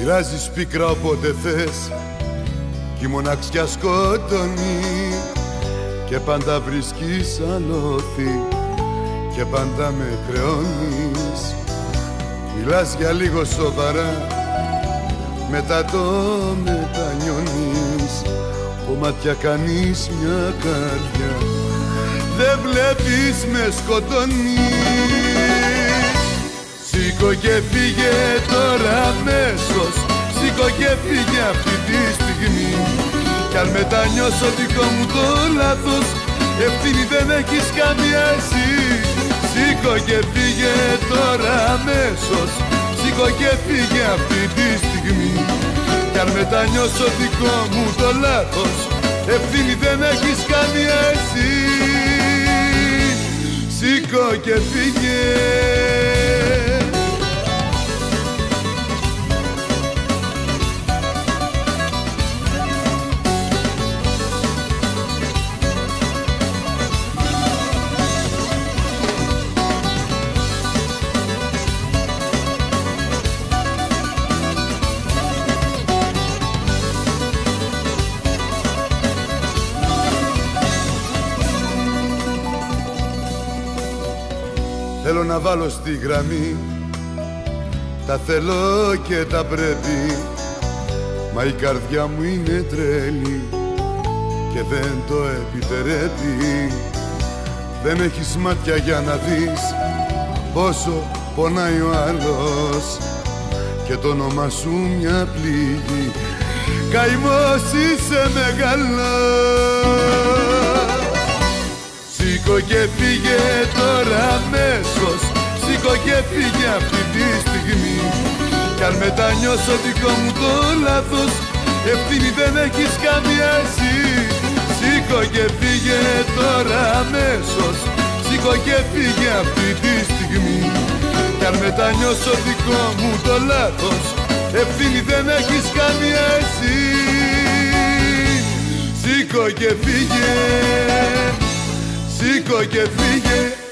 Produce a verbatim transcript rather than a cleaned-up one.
Μοιράζεις πίκρα όποτε θες κι η μοναξιά σκοτώνει και πάντα βρίσκεις αλόθη και πάντα με χρεώνεις. Μιλάς για λίγο σοβαρά, μετά το μετανιώνεις. Κομμάτια κάνεις μια καρδιά, δεν βλέπεις με σκοτώνεις. Σήκω και φύγε τώρα αμέσως, σήκω και φύγε αυτή τη στιγμή. Κι αν μετανιώσω δικό μου το λάθος, ευθύνη δεν έχεις καμία εσύ. Σήκω και φύγε τώρα αμέσως, σήκω και φύγε αυτή τη στιγμή. Κι αν μετανιώσω δικό μου το λάθος, ευθύνη δεν έχεις καμία εσύ. Σήκω και φύγε. Θέλω να βάλω στη γραμμή τα θέλω και τα πρέπει, μα η καρδιά μου είναι τρέλη και δεν το επιτρέπει. Δεν έχεις μάτια για να δεις πόσο πονάει ο άλλος και το όνομα σου μια πληγή. Καημός είσαι μεγάλος. Σήκω και φύγε τώρα αμέσως, σήκω και φύγε αυτή τη στιγμή. Κι αν μετανιώσω δικό μου το λάθος, ευθύνη δεν έχεις καμία εσύ. Σήκω και φύγε τώρα αμέσως, σήκω και φύγε αυτή τη στιγμή. Κι αν μετανιώσω δικό μου το λάθος, ευθύνη δεν έχεις καμία εσύ. Σήκω και φύγε, σήκω και φύγε.